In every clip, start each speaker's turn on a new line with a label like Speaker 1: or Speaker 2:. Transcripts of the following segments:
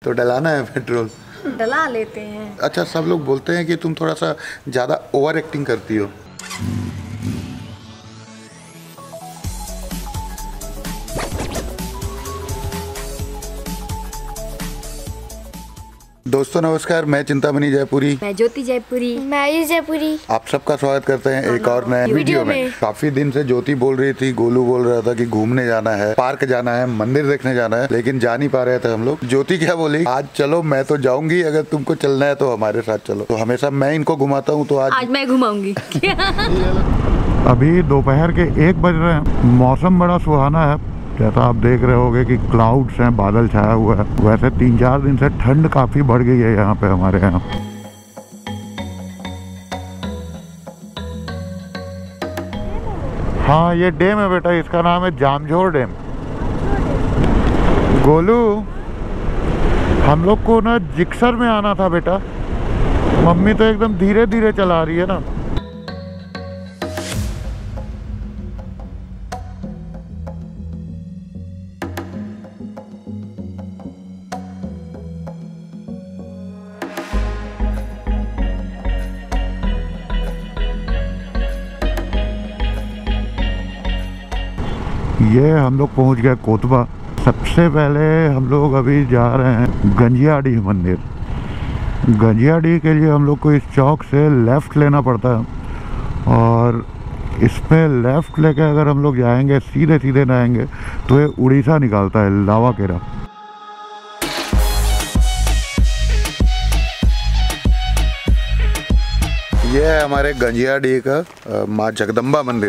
Speaker 1: तो डलाना है पेट्रोल।
Speaker 2: डला लेते हैं।
Speaker 1: अच्छा, सब लोग बोलते हैं कि तुम थोड़ा सा ज़्यादा ओवर एक्टिंग करती हो। दोस्तों नमस्कार, मैं चिंतामणि जयपुरी,
Speaker 2: मैं ज्योति जयपुरी,
Speaker 3: मैं आयुष जयपुरी।
Speaker 1: आप सबका स्वागत करते हैं एक और नए वीडियो में। काफी दिन से ज्योति बोल रही थी, गोलू बोल रहा था कि घूमने जाना है, पार्क जाना है, मंदिर देखने जाना है, लेकिन जा नहीं पा रहे थे हम लोग। ज्योति क्या बोली, आज चलो, मैं तो जाऊंगी, अगर तुमको चलना है तो हमारे साथ चलो। तो हमेशा मैं इनको घुमाता हूँ, तो आज
Speaker 2: मैं घुमाऊंगी।
Speaker 4: अभी दोपहर के 1 बज रहे हैं। मौसम बड़ा सुहाना है, जैसा आप देख रहे होंगे कि क्लाउड्स हैं, बादल छाया हुआ है। वैसे 3-4 दिन से ठंड काफी बढ़ गई है यहाँ पे हमारे यहाँ। हाँ, ये डैम है बेटा, इसका नाम है जामझोर डैम। गोलू, हम लोग को ना जिक्सर में आना था बेटा। मम्मी तो एकदम धीरे धीरे चला रही है ना। ये हम लोग पहुंच गए कोतबा। सबसे पहले हम लोग अभी जा रहे हैं गंजियाडीह मंदिर। गंजियाडीह के लिए हम लोग को इस चौक से लेफ़्ट लेना पड़ता है, और इस पे लेफ़्ट लेके अगर हम लोग जाएंगे, सीधे सीधे जाएंगे तो ये उड़ीसा निकालता है, लावाकेरा।
Speaker 1: ये है हमारे गंजियाडीह का माँ जगदम्बा मंदिर।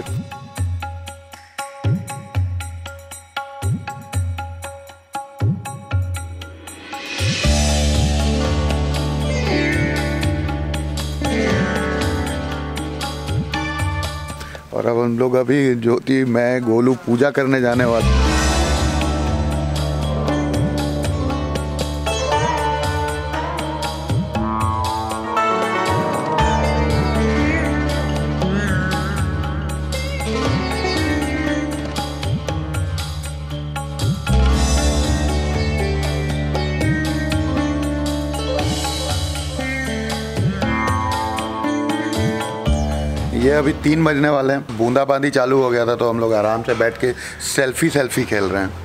Speaker 1: और अब हम लोग अभी ज्योति, मैं, गोलू पूजा करने जाने वाले। ये अभी 3 बजने वाले हैं। बूंदाबांदी चालू हो गया था, तो हम लोग आराम से बैठ के सेल्फी खेल रहे हैं।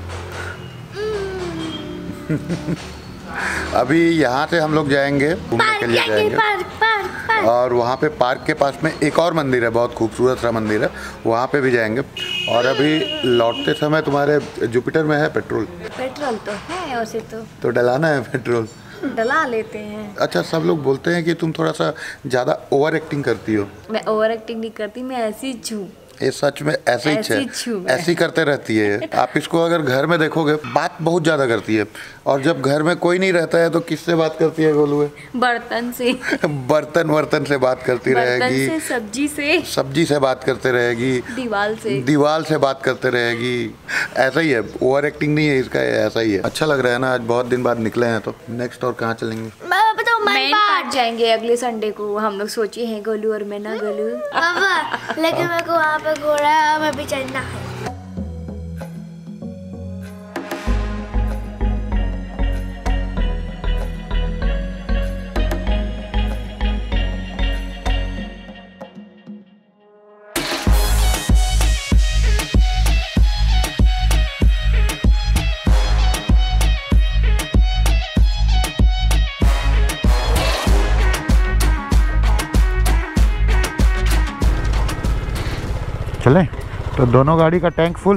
Speaker 1: अभी यहाँ से हम लोग जाएंगे, घूमने के लिए जाएंगे, पार्क। और वहाँ पे पार्क के पास में एक और मंदिर है, बहुत खूबसूरत सा मंदिर है, वहाँ पे भी जाएंगे। और अभी लौटते समय तुम्हारे जुपिटर में है पेट्रोल?
Speaker 2: पेट्रोल तो है वैसे तो
Speaker 1: डलाना है पेट्रोल।
Speaker 2: डला लेते हैं।
Speaker 1: अच्छा, सब लोग बोलते हैं कि तुम थोड़ा सा ज़्यादा ओवर एक्टिंग करती हो।
Speaker 2: मैं ओवर एक्टिंग नहीं करती, मैं ऐसी छू।
Speaker 1: ये सच में ऐसे ही है, ऐसी करते रहती है। आप इसको अगर घर में देखोगे, बात बहुत ज्यादा करती है, और जब घर में कोई नहीं रहता है तो किससे बात करती है गोलू?
Speaker 2: बर्तन से।
Speaker 1: बर्तन से बात करती रहेगी, सब्जी से बात करते रहेगी, दीवार से बात करते रहेगी। ऐसा ही है, ओवर एक्टिंग नहीं है इसका, ऐसा ही है। अच्छा लग रहा है ना, आज बहुत दिन बाद निकले हैं। तो नेक्स्ट और कहाँ चलेंगे?
Speaker 2: मैन पार्क जाएंगे अगले संडे को, हम लोग सोचे हैं, गोलू और मैं ना। गोलू
Speaker 3: लेकिन मेरे को वहाँ पे घोड़ा में भी चढ़ना है।
Speaker 4: चलें तो दोनों गाड़ी का टैंक फुल।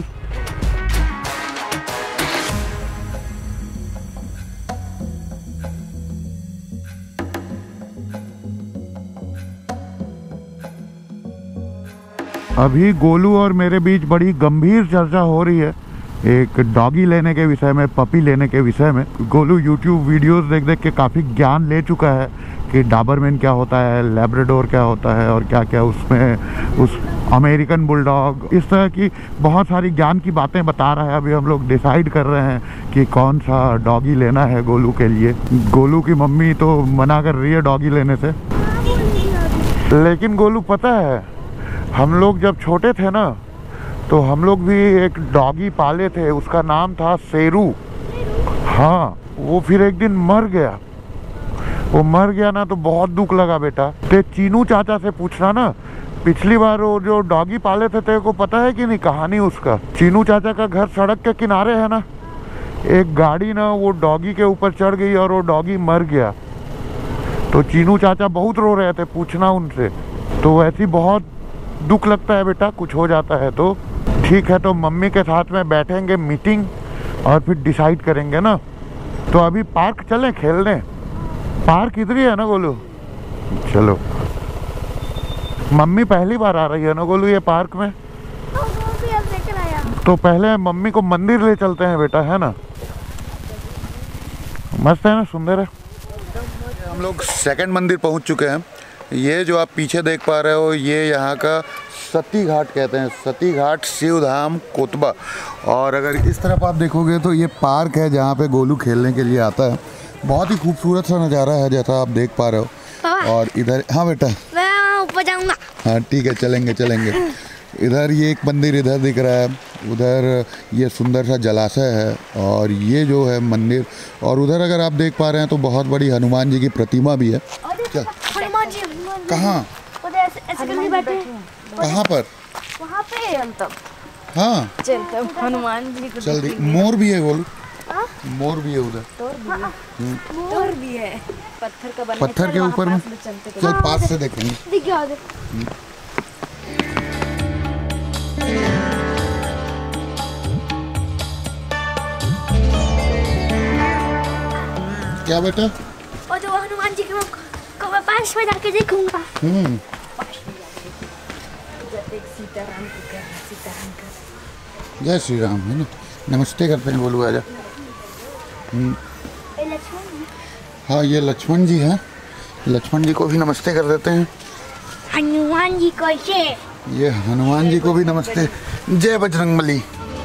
Speaker 4: अभी गोलू और मेरे बीच बड़ी गंभीर चर्चा हो रही है, एक डॉगी लेने के विषय में, पपी लेने के विषय में। गोलू यूट्यूब वीडियोस देख देख के काफ़ी ज्ञान ले चुका है कि डाबरमैन क्या होता है, लैब्राडोर क्या होता है, और क्या क्या उसमें, उस अमेरिकन बुलडॉग, इस तरह की बहुत सारी ज्ञान की बातें बता रहा है। अभी हम लोग डिसाइड कर रहे हैं कि कौन सा डॉगी लेना है गोलू के लिए। गोलू की मम्मी तो मना कर रही है डॉगी लेने से, लेकिन गोलू पता है, हम लोग जब छोटे थे ना, तो हम लोग भी एक डॉगी पाले थे, उसका नाम था शेरू। हाँ, वो फिर एक दिन मर गया। वो मर गया ना तो बहुत दुख लगा बेटा। ते चीनू चाचा से पूछना ना, पिछली बार वो जो डॉगी पाले थे तेरे को पता है कि नहीं कहानी उसका। चीनू चाचा का घर सड़क के किनारे है ना, एक गाड़ी ना वो डॉगी के ऊपर चढ़ गई और वो डॉगी मर गया। तो चीनू चाचा बहुत रो रहे थे, पूछना उनसे। तो ऐसी बहुत दुख लगता है बेटा, कुछ हो जाता है तो। ठीक है, तो मम्मी के साथ में बैठेंगे मीटिंग और फिर डिसाइड करेंगे ना। तो अभी पार्क चलें खेलने, पार्क इधर ही है ना गोलू। चलो, मम्मी पहली बार आ रही है ना गोलू ये पार्क में, तो पहले मम्मी को मंदिर ले चलते हैं बेटा, है ना। मस्त है ना, सुंदर है।
Speaker 1: हम लोग सेकंड मंदिर पहुंच चुके हैं। ये जो आप पीछे देख पा रहे हो ये यहाँ का सती घाट कहते हैं, सती घाट शिवधाम कोतबा। और अगर इस तरफ आप देखोगे तो ये पार्क है जहाँ पे गोलू खेलने के लिए आता है। बहुत ही खूबसूरत सा नज़ारा है जैसा आप देख पा रहे हो। और इधर, हाँ बेटा,
Speaker 3: मैं ऊपर जाऊंगा।
Speaker 1: हाँ ठीक है, चलेंगे चलेंगे। इधर ये एक मंदिर इधर दिख रहा है, उधर ये सुंदर सा जलाशय है और ये जो है मंदिर। और उधर अगर आप देख पा रहे हैं तो बहुत बड़ी हनुमान जी की प्रतिमा भी है।
Speaker 3: हनुमान जी
Speaker 1: कहाँ?
Speaker 3: ऐसे करके बैठे।
Speaker 1: कहाँ पर?
Speaker 3: वहाँ पे
Speaker 1: हाँ
Speaker 2: चलते हनुमान जी को
Speaker 1: चल दी। मोर भी है गोलू, मोर भी है उधर,
Speaker 2: और भी है पत्थर का बना,
Speaker 1: पत्थर के ऊपर में। चल पास से देखेंगे। क्या बेटा?
Speaker 3: और जो हनुमान जी को मैं पास में जाके देखूंगा।
Speaker 1: जय श्री राम, है ना। नमस्ते करते हैं बोलू, आजा। हाँ ये लक्ष्मण जी हैं, लक्ष्मण जी को भी नमस्ते कर देते हैं।
Speaker 3: हनुमान जी को
Speaker 1: ये हनुमान जी को भी नमस्ते। जय बजरंगबली।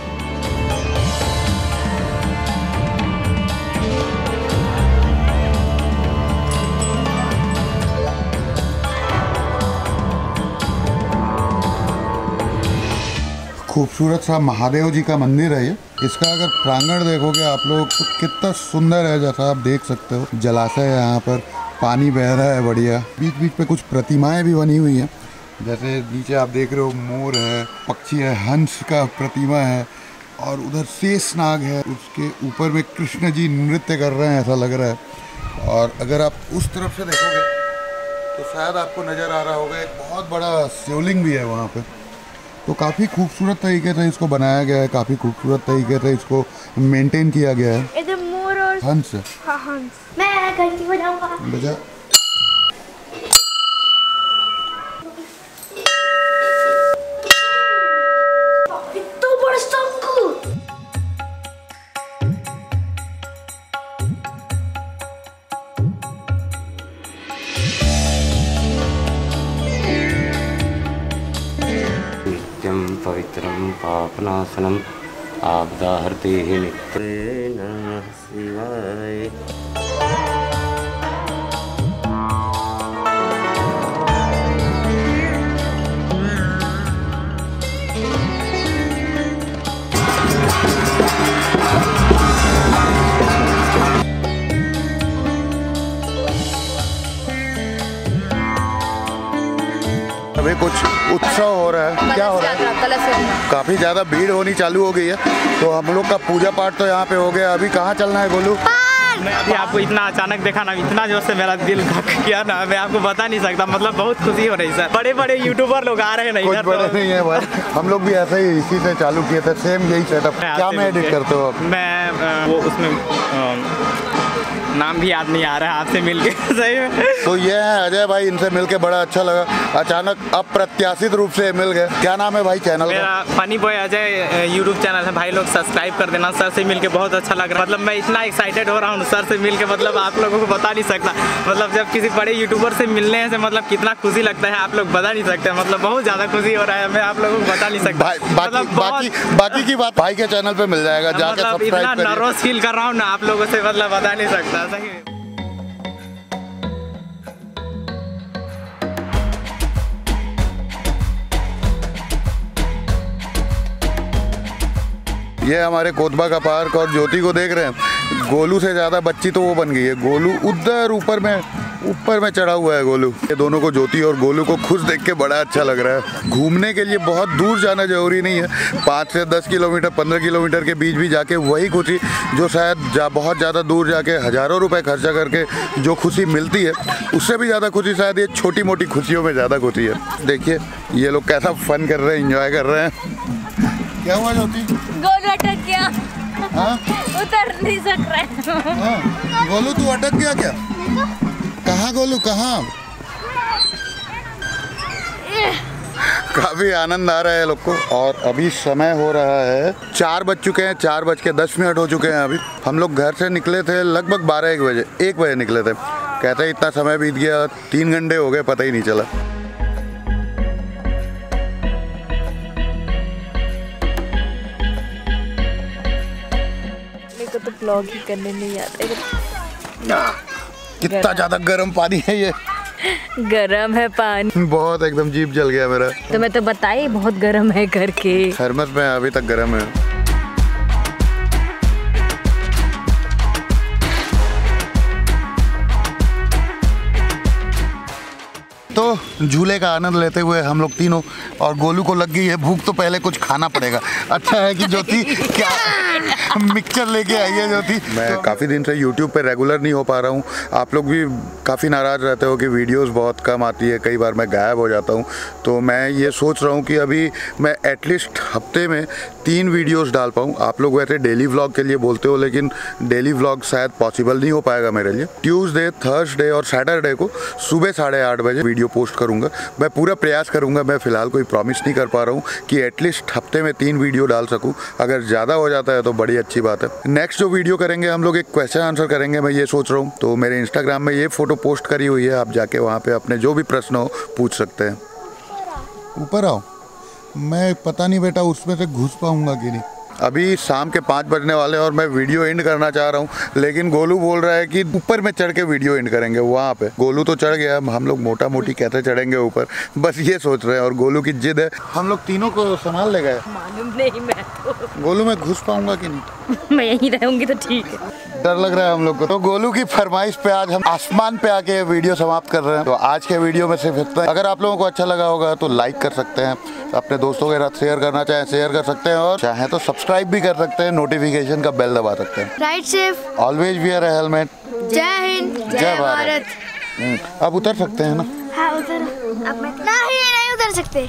Speaker 1: खूबसूरत सा महादेव जी का मंदिर है ये। इसका अगर प्रांगण देखोगे आप लोग तो कितना सुंदर है, जैसा आप देख सकते हो। जलाशय है यहाँ पर, पानी बह रहा है बढ़िया। बीच बीच पे कुछ प्रतिमाएं भी बनी हुई हैं, जैसे नीचे आप देख रहे हो मोर है, पक्षी है, हंस का प्रतिमा है और उधर शेषनाग है। उसके ऊपर में कृष्ण जी नृत्य कर रहे हैं ऐसा लग रहा है। और अगर आप उस तरफ से देखोगे तो शायद आपको नज़र आ रहा होगा एक बहुत बड़ा शिवलिंग भी है वहाँ पे। तो काफ़ी खूबसूरत तरीके से इसको बनाया गया है, काफ़ी खूबसूरत तरीके से इसको मेंटेन किया गया है।
Speaker 3: इधर मोर और
Speaker 1: हंस।
Speaker 3: हाँ हंस। मैं घंटी बजाऊंगा।
Speaker 1: बजा।
Speaker 3: तो बड़ा शंकु।
Speaker 5: नित्यं पवित्रं पापनाशनम् आपदाहर्तेः नित्ये नमः शिवाय।
Speaker 1: अभी कुछ उत्सव हो रहा है। क्या हो रहा है? काफी ज्यादा भीड़ होनी चालू हो गई है। तो हम लोग का पूजा पाठ तो यहाँ पे हो गया। अभी कहाँ चलना है गोलू?
Speaker 6: मैं अभी आपको इतना अचानक देखा ना, इतना जोर से मेरा दिल धक किया ना, मैं आपको बता नहीं सकता। मतलब बहुत खुशी हो रही सर। बड़े बड़े यूट्यूबर लोग आ रहे हैं ना
Speaker 1: कुछ
Speaker 6: इधर।
Speaker 1: बड़े नहीं है भाई, हम लोग भी ऐसे ही इसी से चालू किए थे, सेम यही सेटअप। क्या मैं एडिट करते हो आप?
Speaker 6: मैं वो उसमें नाम भी याद नहीं आ रहा है आपसे मिलके सही में।
Speaker 1: तो ये है अजय भाई, इनसे मिलके बड़ा अच्छा लगा। अचानक अप्रत्याशित रूप से मिल गए। क्या नाम है भाई चैनल का?
Speaker 6: मेरा funny boy Ajay YouTube channel है भाई, लोग सब्सक्राइब कर देना। सर से मिलके बहुत अच्छा लग रहा है। मतलब मैं इतना एक्साइटेड हो रहा हूँ सर से मिलके, मतलब आप लोगों को बता नहीं सकता। मतलब जब किसी बड़े यूट्यूबर से मिलने से मतलब कितना खुशी लगता है आप लोग बता नहीं सकते। मतलब बहुत ज़्यादा खुशी हो रहा है, मैं आप लोगों को बता नहीं सकता।
Speaker 1: बाकी की बात भाई के चैनल पे मिल जाएगा, जाके सब्सक्राइब करिए।
Speaker 6: इतना नर्वस फील कर रहा हूँ ना आप लोगों से, मतलब बता नहीं सकता सही में।
Speaker 1: ये हमारे कोतबा का पार्क और ज्योति को देख रहे हैं। गोलू से ज़्यादा बच्ची तो वो बन गई है। गोलू उधर ऊपर में चढ़ा हुआ है गोलू। ये दोनों को, ज्योति और गोलू को खुश देख के बड़ा अच्छा लग रहा है। घूमने के लिए बहुत दूर जाना जरूरी नहीं है। 5 से 10 किलोमीटर 15 किलोमीटर के बीच भी जाके वही खुशी जो शायद बहुत ज़्यादा दूर जाके हज़ारों रुपए खर्चा करके जो खुशी मिलती है, उससे भी ज़्यादा खुशी शायद ये छोटी मोटी खुशियों में ज़्यादा खुशी है। देखिए ये लोग कैसा फन कर रहे हैं, इंजॉय कर रहे हैं। क्या हुआ ज्योति?
Speaker 2: गोलू अटक गया।
Speaker 1: हाँ?
Speaker 2: उतर नहीं सक रहा है।
Speaker 1: हाँ? गोलू तू अटक गया क्या? कहाँ गोलू कहाँ? काफी आनंद आ रहा है लोग को। और अभी समय हो रहा है 4 बज चुके हैं, 4:10 हो चुके हैं। अभी हम लोग घर से निकले थे लगभग 12-1 बजे, 1 बजे निकले थे। कहते हैं इतना समय बीत गया, 3 घंटे हो गए, पता ही नहीं चला।
Speaker 2: मेरे को तो ब्लॉग ही करने नहीं आता।
Speaker 1: कितना ज्यादा गर्म पानी है ये।
Speaker 2: गरम है पानी
Speaker 1: बहुत, एकदम जीभ जल गया मेरा।
Speaker 2: तो मैं तो बताई बहुत गरम है करके।
Speaker 1: थर्मस में अभी तक गर्म है। तो झूले का आनंद लेते हुए हम लोग तीनों, और गोलू को लग गई है भूख, तो पहले कुछ खाना पड़ेगा। अच्छा है कि ज्योति क्या मिक्सचर लेके आई है ज्योति। मैं काफ़ी दिन से YouTube पे रेगुलर नहीं हो पा रहा हूँ। आप लोग भी काफ़ी नाराज़ रहते हो कि वीडियोस बहुत कम आती है, कई बार मैं गायब हो जाता हूँ। तो मैं ये सोच रहा हूँ कि अभी मैं एटलीस्ट हफ्ते में 3 वीडियोस डाल पाऊँ। आप लोग वैसे डेली व्लॉग के लिए बोलते हो, लेकिन डेली व्लॉग शायद पॉसिबल नहीं हो पाएगा मेरे लिए। ट्यूसडे, थर्सडे और सैटरडे को सुबह 8:30 बजे वीडियो पोस्ट करूँगा। मैं पूरा प्रयास करूँगा। मैं फ़िलहाल कोई प्रॉमिस नहीं कर पा रहा हूँ कि एटलीस्ट हफ्ते में 3 वीडियो डाल सकूँ। अगर ज़्यादा हो जाता है तो बड़ी अच्छी बात है। नेक्स्ट जो वीडियो करेंगे हम लोग एक क्वेश्चन आंसर करेंगे, मैं ये सोच रहा हूँ। तो मेरे इंस्टाग्राम में ये फ़ोटो पोस्ट करी हुई है, आप जाके वहाँ पे अपने जो भी प्रश्न हो पूछ सकते हैं। ऊपर आओ। मैं पता नहीं बेटा उसमें से घुस पाऊँगा कि नहीं। अभी शाम के 5 बजने वाले हैं और मैं वीडियो एंड करना चाह रहा हूँ, लेकिन गोलू बोल रहा है कि ऊपर में चढ़ के वीडियो एंड करेंगे वहाँ पे। गोलू तो चढ़ गया, हम लोग मोटा मोटी कैसे चढ़ेंगे ऊपर, बस ये सोच रहे हैं। और गोलू की जिद है। हम लोग तीनों को संभाल ले गए।
Speaker 2: मालूम नहीं मैं तो।
Speaker 1: गोलू मैं घुस पाऊंगा कि नहीं?
Speaker 2: मैं यहीं रहूंगी तो ठीक है।
Speaker 1: डर लग रहा है हम लोग को। तो गोलू की फरमाइश पे आज हम आसमान पे आके वीडियो समाप्त कर रहे हैं। तो आज के वीडियो में सिर्फ इतना। अगर आप लोगों को अच्छा लगा होगा तो लाइक कर सकते हैं, अपने दोस्तों के साथ शेयर करना चाहें शेयर कर सकते हैं, और चाहें तो सब्सक्राइब भी कर सकते हैं, नोटिफिकेशन का बेल दबा सकते हैं।
Speaker 3: Ride safe.
Speaker 1: Always wear a helmet.
Speaker 3: जय हिंद
Speaker 1: जय भारत। अब उतर सकते हैं ना?
Speaker 3: हाँ उतर। अब मैं नहीं उतर सकते।